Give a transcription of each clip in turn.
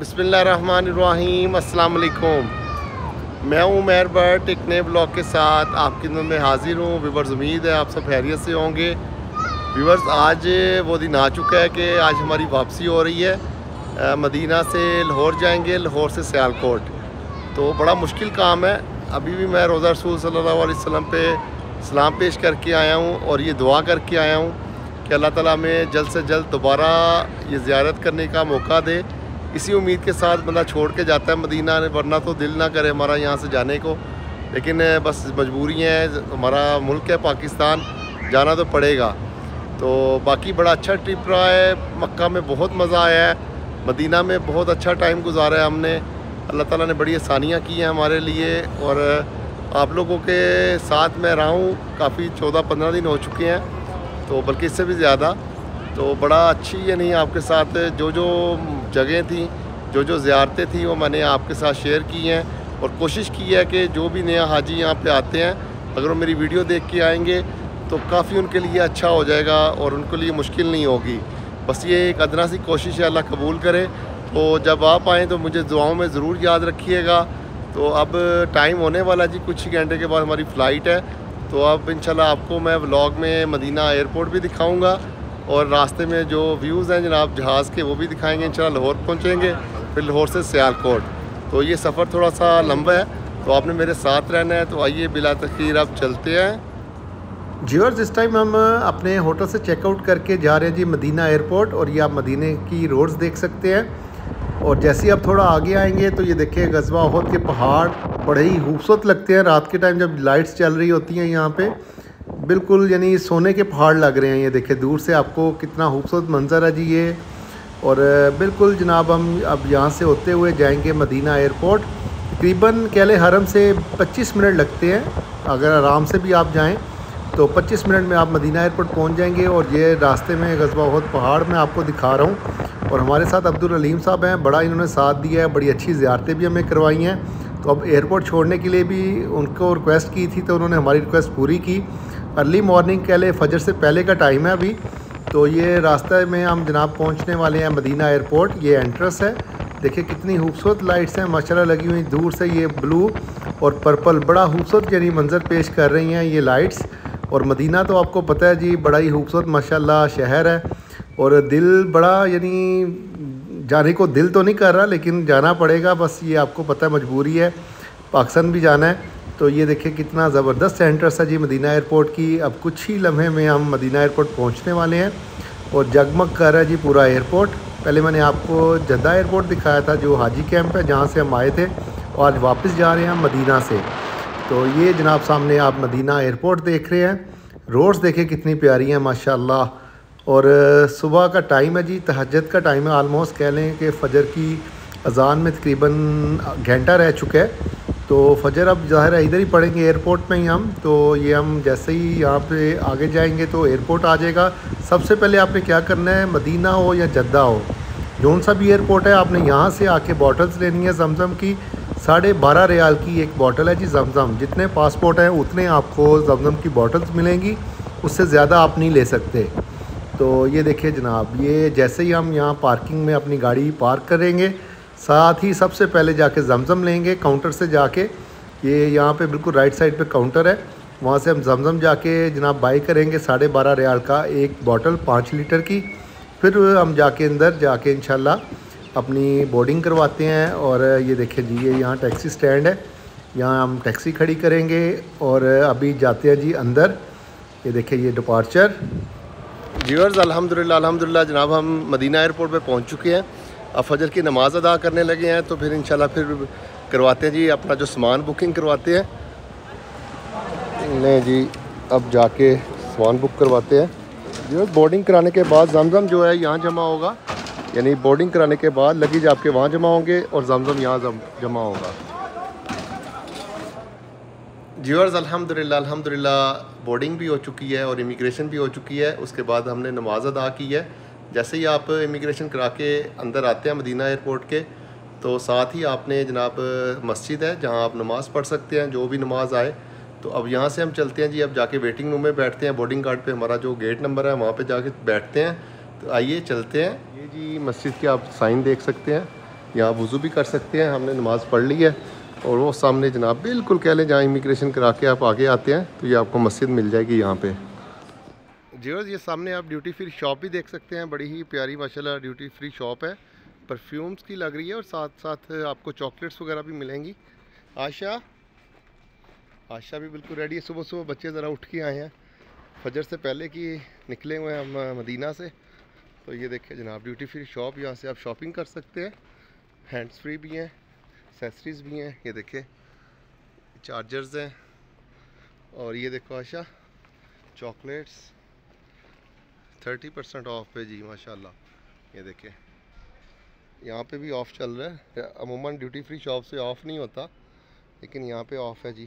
बिस्मिल्लाहिर्रहमानिर्रहीम, अस्सलाम वालेकुम। मैं हूँ उमैर भट्ट, एक नए ब्लॉग के साथ आपकी खिदमत में हाज़िर हूँ। व्यूवर्स, उम्मीद है आप सब खैरियत से होंगे। व्यूवर्स, आज वो दिन आ चुका है कि आज हमारी वापसी हो रही है। मदीना से लाहौर जाएंगे, लाहौर से सियालकोट। तो बड़ा मुश्किल काम है। अभी भी मैं रोज़ा रसूल सल्लल्लाहु अलैहि वसल्लम पे सलाम पेश करके आया हूँ और ये दुआ करके आया हूँ कि अल्लाह ताला हमें जल्द से जल्द दोबारा ये ज़ियारत करने का मौका दे। इसी उम्मीद के साथ बंदा छोड़ के जाता है मदीना, वरना तो दिल ना करे हमारा यहाँ से जाने को। लेकिन बस मजबूरी है, हमारा मुल्क है पाकिस्तान, जाना तो पड़ेगा। तो बाकी बड़ा अच्छा ट्रिप रहा है। मक्का में बहुत मज़ा आया है, मदीना में बहुत अच्छा टाइम गुजारा है हमने। अल्लाह ताला ने बड़ी आसानियाँ की हैं हमारे लिए और आप लोगों के साथ मैं रहा हूँ काफ़ी 14-15 दिन हो चुके हैं, तो बल्कि इससे भी ज़्यादा। तो बड़ा अच्छी यानी आपके साथ जो जगह थी, जो ज़ियारतें थी, वो मैंने आपके साथ शेयर की हैं और कोशिश की है कि जो भी नया हाजी यहाँ पे आते हैं, अगर वो मेरी वीडियो देख के आएंगे तो काफ़ी उनके लिए अच्छा हो जाएगा और उनके लिए मुश्किल नहीं होगी। बस ये एक अदना सी कोशिश है, अल्लाह कबूल करे। तो जब आप आएँ तो मुझे दुआओं में ज़रूर याद रखिएगा। तो अब टाइम होने वाला जी, कुछ ही घंटे के बाद हमारी फ़्लाइट है। तो अब इंशाल्लाह आपको मैं व्लॉग में मदीना एयरपोर्ट भी दिखाऊंगा और रास्ते में जो व्यूज़ हैं जनाब जहाज़ के, वो भी दिखाएंगे। इंशाल्लाह लाहौर पहुंचेंगे, फिर लाहौर से सियालकोट। तो ये सफ़र थोड़ा सा लंबा है, तो आपने मेरे साथ रहना है। तो आइए बिला तख़ीर अब चलते हैं। व्यूअर्स, इस टाइम हम अपने होटल से चेकआउट करके जा रहे हैं जी मदीना एयरपोर्ट, और ये आप मदीने की रोड्स देख सकते हैं। और जैसे ही आप थोड़ा आगे आएंगे तो ये देखिए गजवा उहद के पहाड़ बड़े ही खूबसूरत लगते हैं रात के टाइम जब लाइट्स चल रही होती हैं यहाँ पे। बिल्कुल यानी सोने के पहाड़ लग रहे हैं। ये देखिए दूर से आपको कितना खूबसूरत मंजर है जी ये। और बिल्कुल जनाब हम अब यहाँ से होते हुए जाएंगे मदीना एयरपोर्ट। तकरीबन कहले हरम से 25 मिनट लगते हैं। अगर आराम से भी आप जाएं तो 25 मिनट में आप मदीना एयरपोर्ट पहुँच जाएंगे। और ये रास्ते में गजवा उहद पहाड़ मैं आपको दिखा रहा हूँ। और हमारे साथ अब्दुल अलीम साहब हैं, बड़ा इन्होंने साथ दिया है, बड़ी अच्छी ज़ियारतें भी हमें करवाई हैं। तो अब एयरपोर्ट छोड़ने के लिए भी उनको रिक्वेस्ट की थी, तो उन्होंने हमारी रिक्वेस्ट पूरी की। अर्ली मॉर्निंग कह ले, फजर से पहले का टाइम है अभी। तो ये रास्ते में हम जनाब पहुंचने वाले हैं मदीना एयरपोर्ट। ये एंट्रेंस है, देखिए कितनी खूबसूरत लाइट्स हैं माशाल्लाह लगी हुई। दूर से ये ब्लू और पर्पल बड़ा खूबसूरत यानी मंजर पेश कर रही हैं ये लाइट्स। और मदीना तो आपको पता है जी बड़ा ही खूबसूरत माशाल्लाह शहर है। और दिल बड़ा यानी जाने को दिल तो नहीं कर रहा, लेकिन जाना पड़ेगा, बस ये आपको पता है मजबूरी है, पाकिस्तान भी जाना है। तो ये देखिए कितना ज़बरदस्त एंट्रेंस है जी मदीना एयरपोर्ट की। अब कुछ ही लम्हे में हम मदीना एयरपोर्ट पहुंचने वाले हैं और जगमग कर रहा है जी पूरा एयरपोर्ट। पहले मैंने आपको जद्दा एयरपोर्ट दिखाया था जो हाजी कैंप है जहाँ से हम आए थे, और आज वापस जा रहे हैं हम मदीना से। तो ये जनाब सामने आप मदीना एयरपोर्ट देख रहे हैं। रोड्स देखें कितनी प्यारी हैं माशाल्लाह। और सुबह का टाइम है जी, तहज्जुद का टाइम है। आलमोस्ट कह लें कि फ़जर की अज़ान में तकरीबन घंटा रह चुका है। तो फजर अब ज़ाहिर है इधर ही पढ़ेंगे एयरपोर्ट में ही हम। तो ये हम जैसे ही यहाँ पे आगे जाएंगे तो एयरपोर्ट आ जाएगा। सबसे पहले आपने क्या करना है, मदीना हो या जद्दा हो, जौन सा भी एयरपोर्ट है, आपने यहाँ से आके बॉटल्स लेनी है जमज़म की। 12.5 रियाल की एक बॉटल है जी जमज़म। जितने पासपोर्ट हैं उतने आपको जमज़म की बॉटल्स मिलेंगी, उससे ज़्यादा आप नहीं ले सकते। तो ये देखिए जनाब, ये जैसे ही हम यहाँ पार्किंग में अपनी गाड़ी पार्क करेंगे, साथ ही सबसे पहले जाके जमज़म लेंगे काउंटर से जाके। ये यहाँ पे बिल्कुल राइट साइड पे काउंटर है, वहाँ से हम जमज़म जाके जनाब बाई करेंगे 12.5 रियाल का एक बॉटल 5 लीटर की। फिर हम जाके अंदर जाके इंशाल्लाह अपनी बोर्डिंग करवाते हैं। और ये देखिए जी, ये यहाँ टैक्सी स्टैंड है, यहाँ हम टैक्सी खड़ी करेंगे और अभी जाते हैं जी अंदर। ये देखिए ये डिपार्चर। व्यूअर्स, अल्हम्दुलिल्लाह जनाब हम मदीना एयरपोर्ट पे पहुंच चुके हैं। अब फजर की नमाज़ अदा करने लगे हैं, तो फिर इंशाल्लाह फिर करवाते हैं जी अपना जो सामान बुकिंग करवाते हैं। नहीं जी, अब जाके सामान बुक करवाते हैं। व्यूअर्स, बोर्डिंग कराने के बाद जमज़म जो है यहाँ जमा होगा, यानी बोर्डिंग कराने के बाद लगेज आपके वहाँ जमा होंगे और जमज़म यहाँ जमा होगा। व्यूअर्स, अल्हम्दुलिल्लाह बोर्डिंग भी हो चुकी है और इमिग्रेशन भी हो चुकी है। उसके बाद हमने नमाज़ अदा की है। जैसे ही आप इमिग्रेशन करा के अंदर आते हैं मदीना एयरपोर्ट के, तो साथ ही आपने जनाब मस्जिद है जहां आप नमाज़ पढ़ सकते हैं, जो भी नमाज आए। तो अब यहाँ से हम चलते हैं जी, अब जाके वेटिंग रूम में बैठते हैं। बोर्डिंग कार्ड पे हमारा जो गेट नंबर है वहाँ पे जाके बैठते हैं। तो आइए चलते हैं। ये जी मस्जिद के आप साइन देख सकते हैं, यहाँ वज़ू भी कर सकते हैं, हमने नमाज़ पढ़ ली है। और वो सामने जनाब बिल्कुल कह लें जहाँ इमिग्रेशन करा के आप आगे आते हैं तो ये आपको मस्जिद मिल जाएगी यहाँ पे। व्यूअर्स ये सामने आप ड्यूटी फ्री शॉप भी देख सकते हैं, बड़ी ही प्यारी माशाल्लाह ड्यूटी फ्री शॉप है, परफ्यूम्स की लग रही है और साथ साथ आपको चॉकलेट्स वगैरह भी मिलेंगी। आशा भी बिल्कुल रेडी है। सुबह सुबह बच्चे ज़रा उठ के आए हैं, फजर से पहले कि निकले हुए हैं हम मदीना से। तो ये देखिए जनाब ड्यूटी फ्री शॉप, यहाँ से आप शॉपिंग कर सकते हैं। हैंड्स फ्री भी हैं, एक्सेसरीज़ भी हैं, ये देखिए चार्जर्स हैं। और ये देखो आशा चॉकलेट्स 30% ऑफ पे जी माशाल्लाह। ये देखिए यहाँ पे भी ऑफ़ चल रहा है। अमूमन ड्यूटी फ्री शॉप से ऑफ़ नहीं होता, लेकिन यहाँ पे ऑफ़ है जी।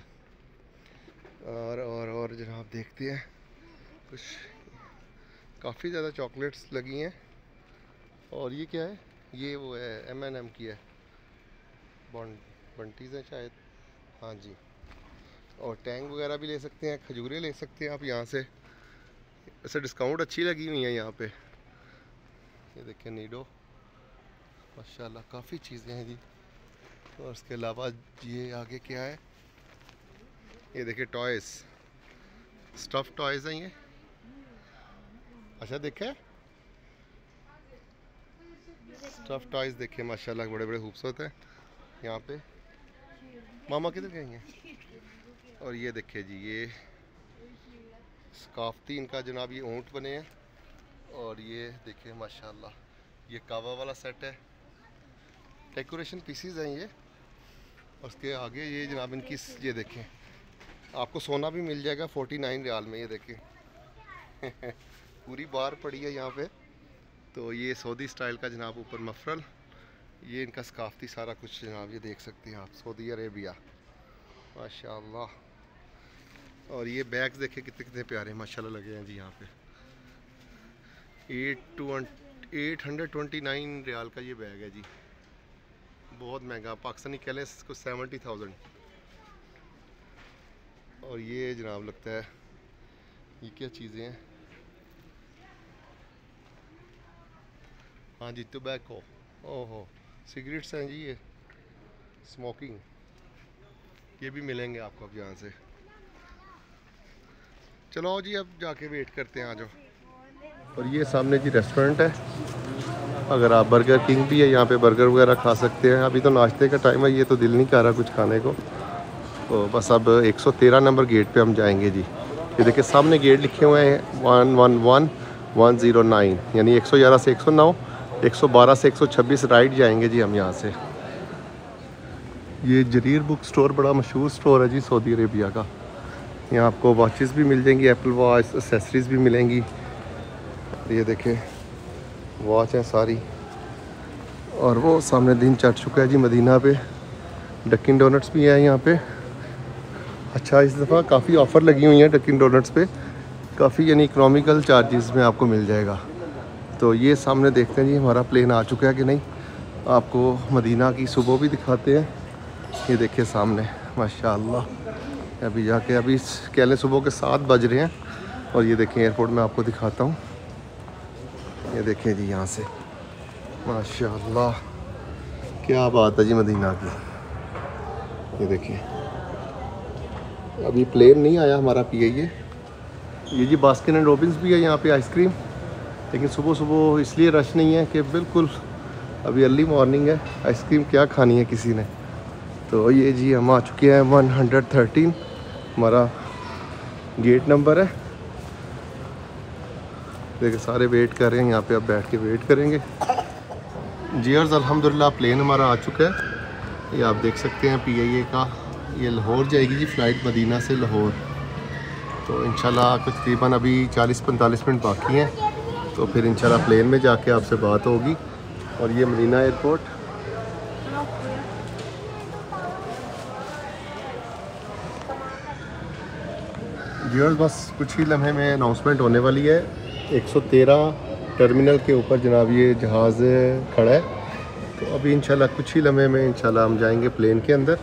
और जनाब देखते हैं कुछ काफ़ी ज़्यादा चॉकलेट्स लगी हैं। और ये क्या है, ये वो है M&M की है, बंटीज़ हैं शायद, हाँ जी। और टैंग वगैरह भी ले सकते हैं, खजूरें ले सकते हैं आप यहाँ से। ऐसे डिस्काउंट अच्छी लगी हुई है यहाँ पे। ये देखिए नीडो माशाल्लाह काफ़ी चीज़ें हैं जी। और उसके अलावा ये आगे क्या है, ये देखिए टॉयज़, स्टफ़ टॉयज़ हैं ये। अच्छा देखे स्टफ़ टॉयज़ देखिए माशाल्लाह बड़े बड़े खूबसूरत हैं यहाँ पे। मामा किधर गए हैं? और ये देखिए जी ये सकाफती इनका जनाब ये ऊँट बने हैं। और ये देखिए माशाल्लाह ये कावा वाला सेट है, डेकोरेशन पीसीज हैं ये। और उसके आगे ये जनाब इनकी ये देखें आपको सोना भी मिल जाएगा 49 रियाल में। ये देखें पूरी बार पड़ी है यहाँ पे। तो ये सऊदी स्टाइल का जनाब ऊपर मफरल, ये इनका सकाफती सारा कुछ जनाब ये देख सकते हैं आप, सऊदी अरेबिया माशाल्लाह। और ये बैग्स देखे कितने कितने प्यारे माशाल्लाह लगे हैं जी यहाँ पे। 829 रियाल का ये बैग है जी, बहुत महंगा, पाकिस्तानी कह लें इसको 70,000। और ये जनाब लगता है ये क्या चीज़ें हैं, हाँ जी टोबैको, ओहो सिगरेट्स हैं जी, ये स्मोकिंग, ये भी मिलेंगे आपको अब यहाँ से। चलो आओ जी अब जाके वेट करते हैं, आ जाओ। और ये सामने जी रेस्टोरेंट है, अगर आप बर्गर किंग भी है यहाँ पे बर्गर वगैरह खा सकते हैं। अभी तो नाश्ते का टाइम है, ये तो दिल नहीं कर रहा कुछ खाने को। तो बस अब 113 नंबर गेट पे हम जाएंगे जी। ये देखिए सामने गेट लिखे हुए हैं 111109, यानी 111 से 109, 112 से 126 राइट जाएंगे जी हम यहाँ से। ये जरीर बुक स्टोर बड़ा मशहूर स्टोर है जी सऊदी अरेबिया का। यहाँ आपको वॉचेस भी मिल जाएंगी, एप्पल वॉच, एक्सेसरीज़ भी मिलेंगी। ये देखें वॉच है सारी। और वो सामने दिन चढ़ चुका है जी मदीना पे। डकिन डोनट्स भी है यहाँ पे। अच्छा इस दफ़ा काफ़ी ऑफ़र लगी हुई हैं डकिन डोनट्स पे, काफ़ी यानी इकनॉमिकल चार्जेस में आपको मिल जाएगा। तो ये सामने देखते हैं जी हमारा प्लेन आ चुका है कि नहीं, आपको मदीना की सुबह भी दिखाते हैं। ये देखिए सामने माशाल्लाह, अभी जाके अभी कह लें सुबह के 7 बज रहे हैं। और ये देखें एयरपोर्ट में आपको दिखाता हूँ, ये देखें जी यहाँ से माशाल्लाह क्या बात है जी मदीना की। ये देखिए अभी प्लेन नहीं आया हमारा PIA। ये जी बास्किन एंड रॉबिन्स भी है यहाँ पे आइसक्रीम, लेकिन सुबह सुबह इसलिए रश नहीं है कि बिल्कुल अभी अर्ली मॉर्निंग है, आइसक्रीम क्या खानी है किसी ने। तो ये जी हम आ चुके हैं 113 हमारा गेट नंबर है। देखिए सारे वेट कर रहे हैं यहाँ पे, अब बैठ के वेट करेंगे। जीअर्स अल्हम्दुलिल्लाह प्लेन हमारा आ चुका है, ये आप देख सकते हैं PIA का। ये लाहौर जाएगी जी फ़्लाइट मदीना से लाहौर। तो इंशाल्लाह तकरीबन अभी 40-45 मिनट बाकी हैं, तो फिर इंशाल्लाह प्लेन में जाके आपसे बात होगी। और ये मदीना एयरपोर्ट, व्यूअर्स बस कुछ ही लम्हे में अनाउंसमेंट होने वाली है। 113 टर्मिनल के ऊपर जनाब ये जहाज़ खड़ा है। तो अभी इंशाल्लाह कुछ ही लम्हे में इंशाल्लाह हम जाएंगे प्लेन के अंदर।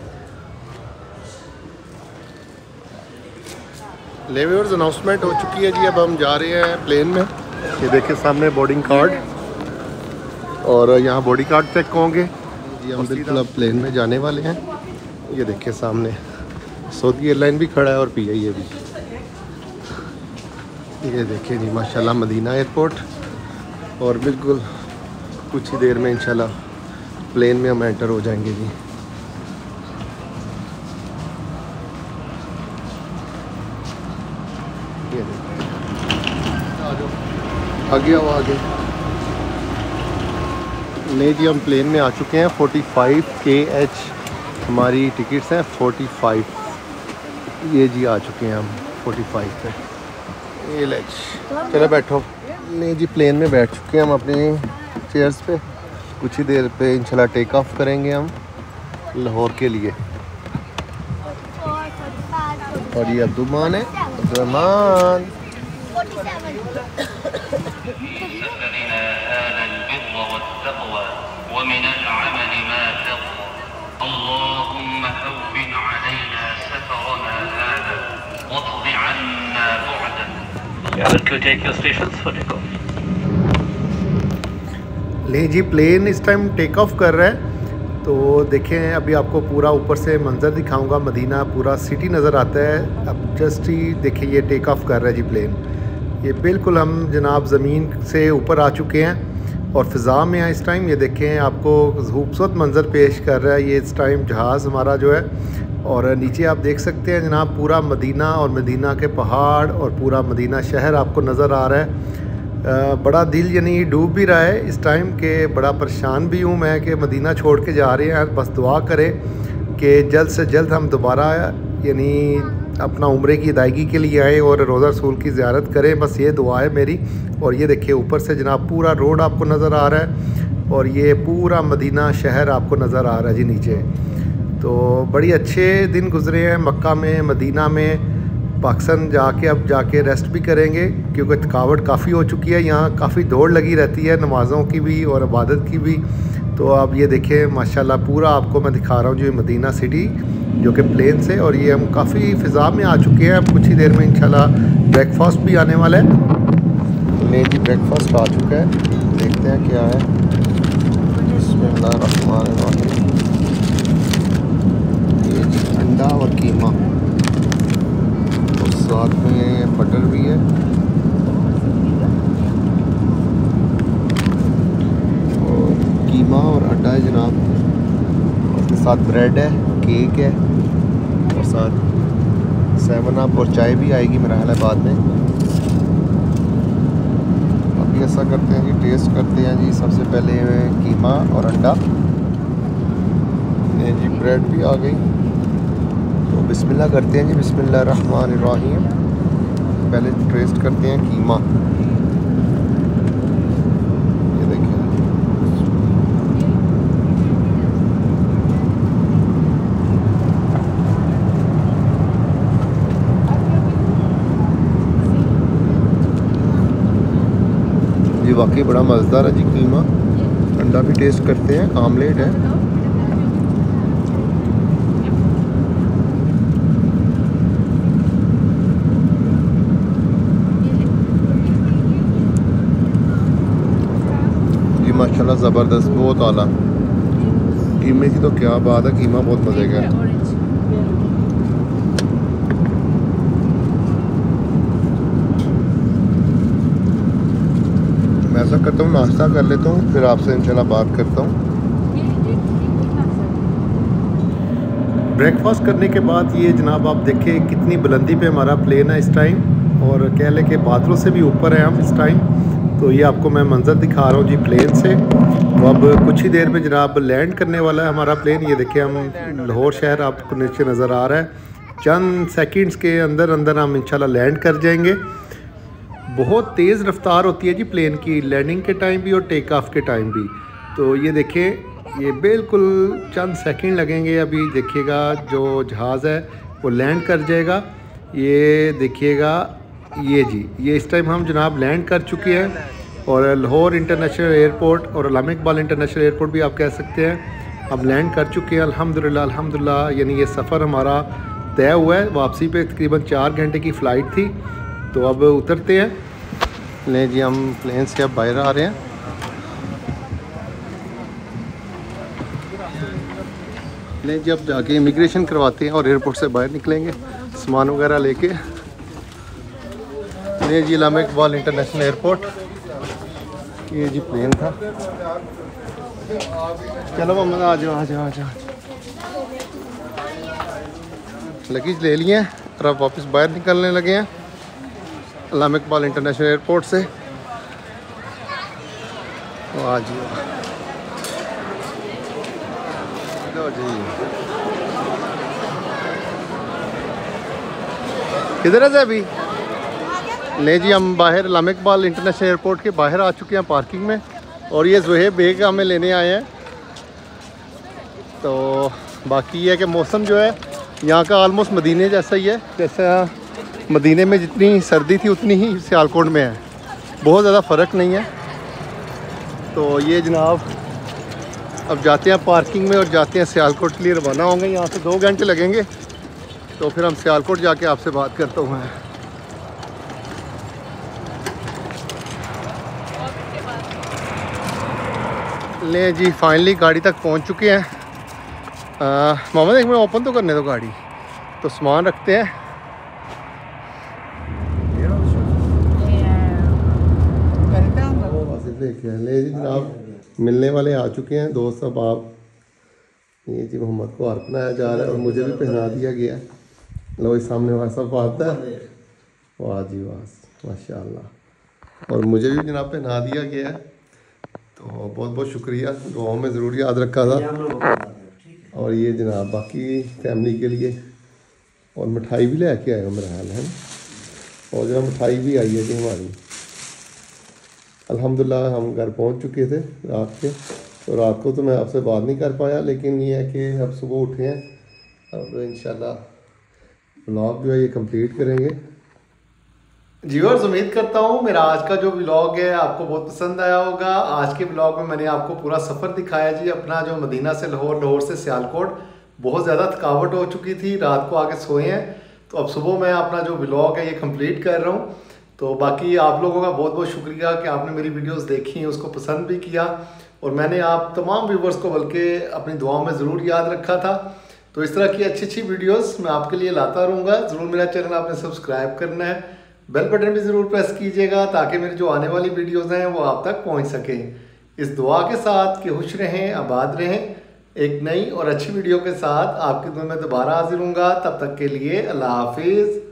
ले व्यूअर्स अनाउंसमेंट हो चुकी है जी, अब हम जा रहे हैं प्लेन में। ये देखिए सामने बोर्डिंग कार्ड, और यहाँ बॉडी कार्ड चेक होंगे। जी हम बिल्कुल अब प्लेन में जाने वाले हैं। ये देखिए सामने सऊदी एयरलाइन भी खड़ा है और PIA भी। ये देखिए जी माशाल्लाह मदीना एयरपोर्ट, और बिल्कुल कुछ ही देर में इंशाल्लाह प्लेन में हम एंटर हो जाएंगे जी। ये देखिए आगे आओ आगे। नहीं जी हम प्लेन में आ चुके हैं। 45 kh हमारी टिकट्स हैं। 45 ये जी आ चुके हैं हम 45 पे। ये ले चलो बैठो। नहीं जी प्लेन में बैठ चुके हैं हम अपनी चेयर्स पे। कुछ ही देर पे इंशाल्लाह टेक ऑफ करेंगे हम लाहौर के लिए। और ये अब्दुमान है, अब्दुरहमान। ले जी प्लेन इस टाइम टेक ऑफ कर रहा है। तो देखें अभी आपको पूरा ऊपर से मंज़र दिखाऊंगा। मदीना पूरा सिटी नज़र आता है। अब जस्ट ही देखिए ये टेक ऑफ कर रहा है जी प्लेन। ये बिल्कुल हम जनाब ज़मीन से ऊपर आ चुके हैं और फ़िज़ा में हैं इस टाइम। ये देखें आपको खूबसूरत मंज़र पेश कर रहा है ये इस टाइम जहाज़ हमारा जो है। और नीचे आप देख सकते हैं जनाब पूरा मदीना और मदीना के पहाड़ और पूरा मदीना शहर आपको नज़र आ रहा है। बड़ा दिल यानी डूब भी रहा है इस टाइम के। बड़ा परेशान भी हूँ मैं कि मदीना छोड़ के जा रहे हैं। बस दुआ करें कि जल्द से जल्द हम दोबारा यानी अपना उम्रे की अदायगी के लिए आए और रोज़ा रसूल की ज़ियारत करें। बस ये दुआ है मेरी। और ये देखिए ऊपर से जनाब पूरा रोड आपको नज़र आ रहा है और ये पूरा मदीना शहर आपको नज़र आ रहा है जी नीचे। तो बड़ी अच्छे दिन गुज़रे हैं मक्का में, मदीना में। पाकिस्तान जाके अब जाके रेस्ट भी करेंगे क्योंकि थकावट काफ़ी हो चुकी है। यहाँ काफ़ी दौड़ लगी रहती है नमाज़ों की भी और इबादत की भी। तो अब ये देखें माशाल्लाह पूरा आपको मैं दिखा रहा हूँ जो मदीना सिटी जो कि प्लेन से। और ये हम काफ़ी फ़िज़ा में आ चुके हैं। अब कुछ ही देर में इंशाल्लाह ब्रेकफास्ट भी आने वाला है। नहीं जी ब्रेकफास्ट आ चुका है, देखते हैं क्या है। बिस्मिल्लाहिर्रहमानिर्रहीम। ये जी अंडा और कीमा और साथ में बटर भी है और कीमा और अंडा है जनाब। उसके साथ ब्रेड है, केक है और साथ 7 अप और चाय भी आएगी मेरा ख्याल है बाद में। अभी ऐसा करते हैं जी टेस्ट करते हैं जी। सबसे पहले कीमा और अंडा। ये जी ब्रेड भी आ गई। तो बिस्मिल्लाह करते हैं जी। बिस्मिल्लाहिर्रहमानिर्रहीम। पहले टेस्ट करते हैं कीमा। ये देखिए जी वाकई बड़ा मज़ेदार है जी कीमा। अंडा भी टेस्ट करते हैं, आमलेट है। माशाल्लाह ज़बरदस्त, बहुत आला। कीमे की तो क्या बात है, कीमा बहुत मज़े का है। मैं ऐसा करता हूँ नाश्ता कर लेता हूँ फिर आपसे इंशाल्लाह बात करता हूँ। ब्रेकफास्ट करने के बाद ये जनाब आप देखें कितनी बुलंदी पे हमारा प्लेन है इस टाइम। और कह लें कि बादलों से भी ऊपर है हम इस टाइम। तो ये आपको मैं मंज़र दिखा रहा हूँ जी प्लेन से। तो अब कुछ ही देर में जनाब लैंड करने वाला है हमारा प्लेन। ये देखिए हम लाहौर शहर आपको नीचे नज़र आ रहा है। चंद सेकंड्स के अंदर अंदर हम इंशाल्लाह लैंड कर जाएंगे। बहुत तेज़ रफ्तार होती है जी प्लेन की, लैंडिंग के टाइम भी और टेक ऑफ के टाइम भी। तो ये देखें ये बिल्कुल चंद सेकंड लगेंगे। अभी देखिएगा जो जहाज़ है वो लैंड कर जाएगा। ये देखिएगा ये जी ये इस टाइम हम जनाब लैंड कर चुके हैं। और लाहौर इंटरनेशनल एयरपोर्ट और अलामा इकबाल इंटरनेशनल एयरपोर्ट भी आप कह सकते हैं हम लैंड कर चुके हैं अल्हम्दुलिल्लाह अल्हम्दुलिल्लाह। यानी ये सफ़र हमारा तय हुआ है। वापसी पे तकरीबन 4 घंटे की फ़्लाइट थी। तो अब उतरते हैं। नहीं जी हम प्लेन से अब बाहर आ रहे हैं। ले जी, अब जाके इमिग्रेशन करवाते हैं और एयरपोर्ट से बाहर निकलेंगे सामान वगैरह लेके। ले जी, इलामा इकबाल इंटरनेशनल एयरपोर्ट, ये जी प्लेन था। चलो मोहम्मद आ जाओ आ जाओ आ जाओ। लगेज ले लिए हैं और अब वापस बाहर निकलने लगे हैं इलामा इकबाल इंटरनेशनल एयरपोर्ट से। तो आ जाओ जी। किधर है अभी? ले जी, हम बाहर इलामा इकबाल इंटरनेशनल एयरपोर्ट के बाहर आ चुके हैं पार्किंग में, और ये ज़ुहैब बेग हमें लेने आए हैं। तो बाकी ये है कि मौसम जो है यहाँ का ऑलमोस्ट मदीने जैसा ही है। जैसा मदीने में जितनी सर्दी थी उतनी ही सियालकोट में है, बहुत ज़्यादा फ़र्क नहीं है। तो ये जनाब अब जाते हैं पार्किंग में और जाते हैं सियालकोट के लिए रवाना होंगे। यहाँ से 2 घंटे लगेंगे, तो फिर हम सियालकोट जाके आपसे बात करता हूँ। ले जी, फाइनली गाड़ी तक पहुँच चुके हैं। मोहम्मद एक मिनट ओपन तो करने दो गाड़ी, तो सामान रखते हैं। ले जी जनाब, मिलने वाले आ चुके हैं दोस्त। अब आप ये जी मोहम्मद को हार पहनाया जा रहा है और मुझे भी पहना दिया गया। लो इस सामने वाला सब आता है। वाह जी वाह, माशाल्लाह। और मुझे भी जनाब पहना दिया गया है, तो बहुत बहुत शुक्रिया। दुआओं में ज़रूर याद रखा था। और ये जनाब बाकी फैमिली के लिए, और मिठाई भी लेके आएगा मेरा ख्याल है ना। और जनाब मिठाई भी आई है जी हमारी। अल्हम्दुलिल्लाह हम घर पहुंच चुके थे रात के, तो रात को तो मैं आपसे बात नहीं कर पाया, लेकिन ये है कि अब सुबह उठे हैं। अब इंशाल्लाह व्लॉग जो है ये कंप्लीट करेंगे। व्यूअर्स, उम्मीद करता हूँ मेरा आज का जो व्लॉग है आपको बहुत पसंद आया होगा। आज के व्लॉग में मैंने आपको पूरा सफ़र दिखाया जी, अपना जो मदीना से लाहौर, लाहौर से सियालकोट। बहुत ज़्यादा थकावट हो चुकी थी, रात को आके सोए हैं, तो अब सुबह मैं अपना जो व्लॉग है ये कंप्लीट कर रहा हूँ। तो बाकी आप लोगों का बहुत बहुत शुक्रिया कि आपने मेरी वीडियोस देखी, उसको पसंद भी किया, और मैंने आप तमाम व्यूवर्स को बल्कि अपनी दुआओं में ज़रूर याद रखा था। तो इस तरह की अच्छी अच्छी वीडियोस मैं आपके लिए लाता रहूँगा। ज़रूर मेरा चैनल आपने सब्सक्राइब करना है, बेल बटन भी ज़रूर प्रेस कीजिएगा, ताकि मेरी जो आने वाली वीडियोज़ हैं वो आप तक पहुँच सकें। इस दुआ के साथ कि खुश रहें, आबाद रहें। एक नई और अच्छी वीडियो के साथ आपकी दुआ में दोबारा हाजिर हूँगा। तब तक के लिए अल्लाह हाफिज़।